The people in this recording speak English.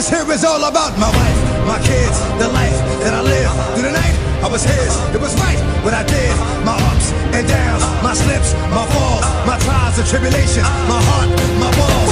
This here is all about my wife, my kids, the life that I live. Through the night, I was his, it was right what I did. My ups and downs, my slips, my falls, my trials and tribulations, my heart, my balls.